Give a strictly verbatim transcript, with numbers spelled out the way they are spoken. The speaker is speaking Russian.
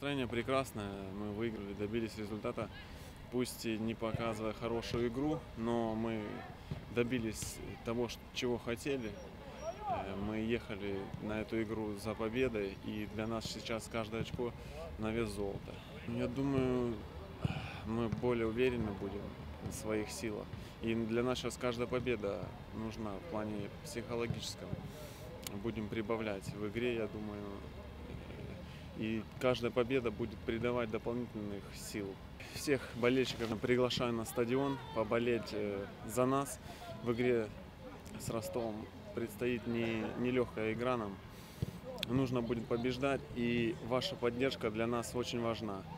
Настроение прекрасное, мы выиграли, добились результата, пусть и не показывая хорошую игру, но мы добились того, чего хотели. Мы ехали на эту игру за победой, и для нас сейчас каждое очко на вес золота. Я думаю, мы более уверены будем в своих силах. И для нас сейчас каждая победа нужна в плане психологическом. Будем прибавлять в игре, я думаю. И каждая победа будет придавать дополнительных сил. Всех болельщиков приглашаю на стадион поболеть за нас. В игре с Ростовом предстоит не, нелегкая игра нам. Нужно будет побеждать, и ваша поддержка для нас очень важна.